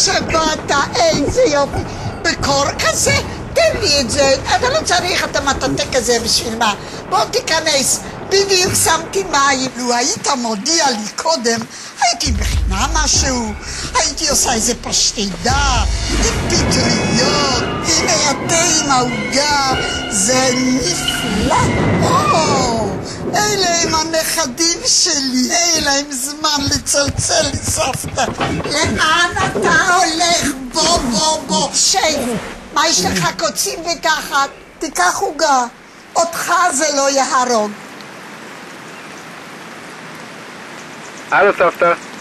שבאת, איזה יופי. בקור כזה? תן לי את זה. אתה לא צריך את המטאטא כזה בשביל מה. בוא תיכנס. בדיוק שמתי מים. לו היית מודיע לי קודם, הייתי מכינה משהו. הייתי עושה איזה פשטידה עם פטריות. הנה התה עם העוגה. זה נפלא. אלה הם הנכדים שלי. אין להם זמן לצלצל לסבתא. לאן אתה הולך? בוא. שב. מה יש לך קוצים ותחת? תיקח עוגה. אותך זה לא יהרוג. הלו סבתא.